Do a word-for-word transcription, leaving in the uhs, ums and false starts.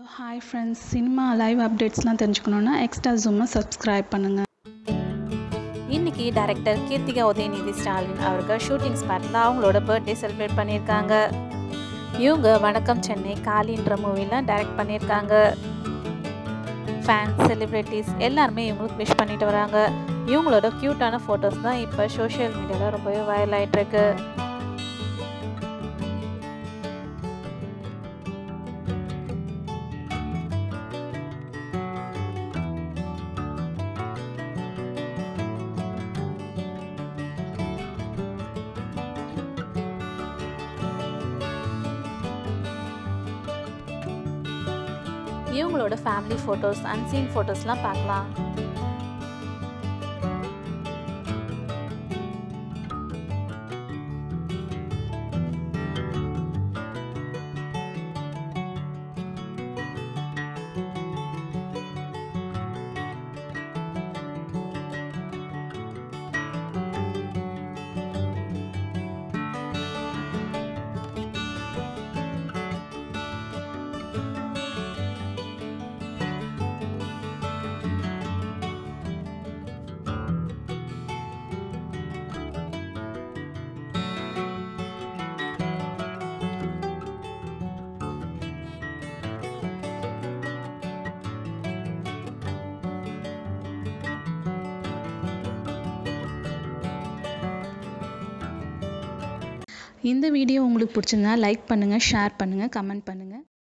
Hi friends, cinema live updatesலாம் தெரிஞ்சுக்கணும்னா extra ஜூமை subscribe பண்ணுங்க. இன்னைக்கு டைரக்டர் கீர்த்திகா உதயநிதி ஸ்டாலின் அவர்கள் ஷூட்டிங் ஸ்பாட்டில் அவங்களோட பர்த்டே செலிப்ரேட் பண்ணியிருக்காங்க. இவங்க வணக்கம் சென்னை காலின்ற மூவிலாம் டைரக்ட் பண்ணியிருக்காங்க. ஃபேன்ஸ் செலிப்ரிட்டிஸ் எல்லாருமே இவங்களுக்கு விஷ் பண்ணிட்டு வராங்க. இவங்களோட க்யூட்டான ஃபோட்டோஸ் தான் இப்போ சோஷியல் மீடியாவில் ரொம்பவே வைரல் ஆகிட்டு இருக்கு. இவங்களோட ஃபேமிலி ஃபோட்டோஸ் அன்சீன் ஃபோட்டோஸ்லாம் பார்க்கலாம். இந்த வீடியோ உங்களுக்கு பிடிச்சிருந்தா லைக் பண்ணுங்க, ஷேர் பண்ணுங்க, கமெண்ட் பண்ணுங்க.